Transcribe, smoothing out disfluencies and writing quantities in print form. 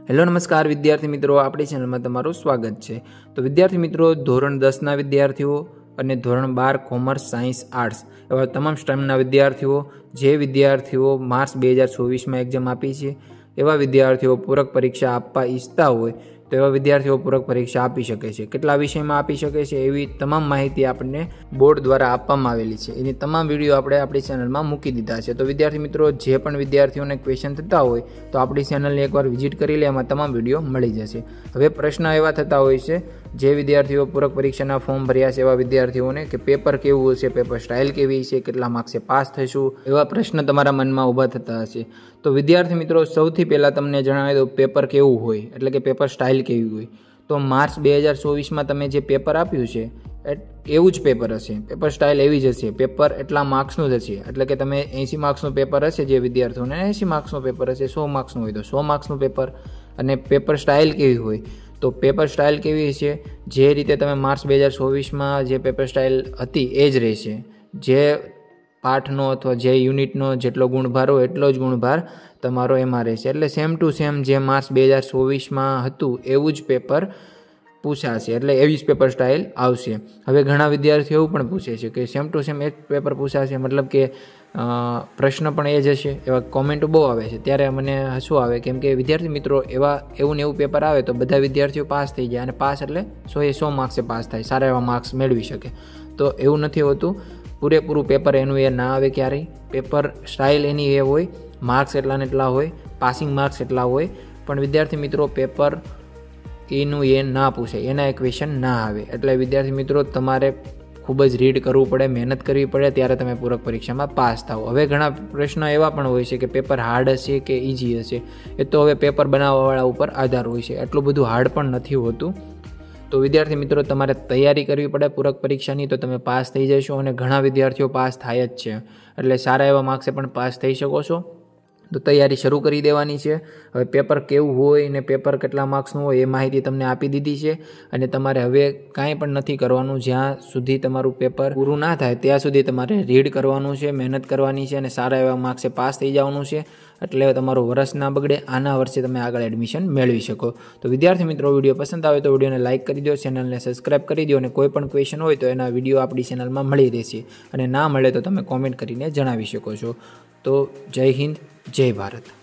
Hello નમસ્કાર વિદ્યાર્થી મિત્રો, આપણી ચેનલમાં તમારું સ્વાગત છે। તો વિદ્યાર્થી મિત્રો, ધોરણ 10ના વિદ્યાર્થીઓ અને ધોરણ 12 કોમર્સ, સાયન્સ, આર્ટ્સ એવા તમામ સ્ટ્રીમના વિદ્યાર્થીઓ, જે વિદ્યાર્થીઓ માર્ચ 2024માં એક્ઝામ આપી છે, એવા વિદ્યાર્થીઓ પૂરક પરીક્ષા આપવા ઈચ્છતા હોય તો એવા વિદ્યાર્થીઓ પૂરક પરીક્ષા આપી શકે છે। કેટલા વિષયમાં આપી શકે છે એવી તમામ માહિતી આપણને બોર્ડ દ્વારા આપવામાં આવેલી છે। એની તમામ વિડીયો આપણે આપણી ચેનલમાં મૂકી દીધા છે। તો વિદ્યાર્થી મિત્રો, જે પણ વિદ્યાર્થીઓને ક્વેશ્ચન થતા હોય તો આપણી ચેનલને એકવાર વિઝિટ કરી લે, એમાં તમામ વિડીયો મળી જશે। હવે પ્રશ્ન એવા થતા હોય છે, જે વિદ્યાર્થીઓ પૂરક પરીક્ષાના ફોર્મ ભર્યા છે એવા વિદ્યાર્થીઓને કે પેપર કેવું હશે, પેપર સ્ટાઇલ કેવી છે, કેટલા માર્ક્સે પાસ થશું, એવા પ્રશ્ન તમારા મનમાં ઊભા થતા હશે। તો વિદ્યાર્થી મિત્રો, સૌથી પહેલાં તમને જણાવી દઉં પેપર કેવું હોય, એટલે કે પેપર સ્ટાઇલ કેવી હોય। તો માર્ચ 2024માં તમે જે પેપર આપ્યું છે એવું જ પેપર હશે, પેપર સ્ટાઇલ એવી જ હશે, પેપર એટલા માર્ક્સનું જ હશે। એટલે કે તમે 80 માર્ક્સનું પેપર હશે, જે વિદ્યાર્થીઓને 80 માર્ક્સનું પેપર હશે, 100 માર્ક્સનું હોય તો 100 માર્ક્સનું પેપર। અને પેપર સ્ટાઇલ કેવી હોય, તો પેપર સ્ટાઇલ કેવી છે, જે રીતે તમે માર્ચ 2024માં જે પેપર સ્ટાઇલ હતી એ જ રહેશે। જે પાઠનો અથવા જે યુનિટનો જેટલો ગુણભાર હોય એટલો જ ગુણભાર તમારો એમાં રહેશે। એટલે સેમ ટુ સેમ જે માર્ચ 2024માં હતું એવું જ પેપર પૂછાશે, એટલે એવી જ પેપર સ્ટાઇલ આવશે। હવે ઘણા વિદ્યાર્થીઓ એવું પણ પૂછે છે કે સેમ ટુ સેમ એક પેપર પૂછાશે, મતલબ કે પ્રશ્ન પણ એ જ હશે, એવા કોમેન્ટ બહુ આવે છે। ત્યારે મને હસવું આવે, કેમ કે વિદ્યાર્થી મિત્રો, એવું ને એવું પેપર આવે તો બધા વિદ્યાર્થીઓ પાસ થઈ જાય, અને પાસ એટલે 100 માર્ક્સે પાસ થાય, સારા એવા માર્ક્સ મેળવી શકે। તો એવું નથી હોતું, પૂરેપૂરું પેપર એનું એ ના આવે ક્યારેય। પેપર સ્ટાઇલ એની એ હોય, માર્ક્સ એટલા ને એટલા હોય, પાસિંગ માર્ક્સ એટલા હોય, પણ વિદ્યાર્થી મિત્રો પેપર એનું એ ના પૂછે, એના એક ક્વેશ્ચન ના આવે। એટલે વિદ્યાર્થી મિત્રો, તમારે ખૂબ જ રીડ કરવું પડે, મહેનત કરવી પડે, ત્યારે તમે પૂરક પરીક્ષામાં પાસ થાઓ। હવે ઘણા પ્રશ્નો એવા પણ હોય છે કે પેપર હાર્ડ હશે કે ઇઝી હશે, એ તો હવે પેપર બનાવવાવાળા ઉપર આધાર હોય છે, એટલું બધું હાર્ડ પણ નથી હોતું। તો વિદ્યાર્થી મિત્રો, તમારે તૈયારી કરવી પડે પૂરક પરીક્ષાની, તો તમે પાસ થઈ જશો, અને ઘણા વિદ્યાર્થીઓ પાસ થાય જ છે, એટલે સારા એવા માર્ક્સે પણ પાસ થઈ શકો છો। તો તૈયારી શરૂ કરી દેવાની છે। હવે પેપર કેવું હોય ને પેપર કેટલા માર્ક્સનું હોય એ માહિતી તમને આપી દીધી છે, અને તમારે હવે કાંઈ પણ નથી કરવાનું। જ્યાં સુધી તમારું પેપર પૂરું ના થાય ત્યાં સુધી તમારે રીડ કરવાનું છે, મહેનત કરવાની છે, અને સારા એવા માર્ક્સે પાસ થઈ જવાનું છે, એટલે તમારું વર્ષ ના બગડે, આના વર્ષે તમે આગળ એડમિશન મેળવી શકો। તો વિદ્યાર્થી મિત્રો, વિડીયો પસંદ આવે તો વિડીયોને લાઇક કરી દો, ચેનલને સબસ્ક્રાઇબ કરી દો, અને કોઈ પણ ક્વેશ્ચન હોય તો એના વિડીયો આપણી ચેનલમાં મળી રહેશે, અને ના મળે તો તમે કોમેન્ટ કરીને જણાવી શકો છો। તો જય હિન્દ, જય ભારત।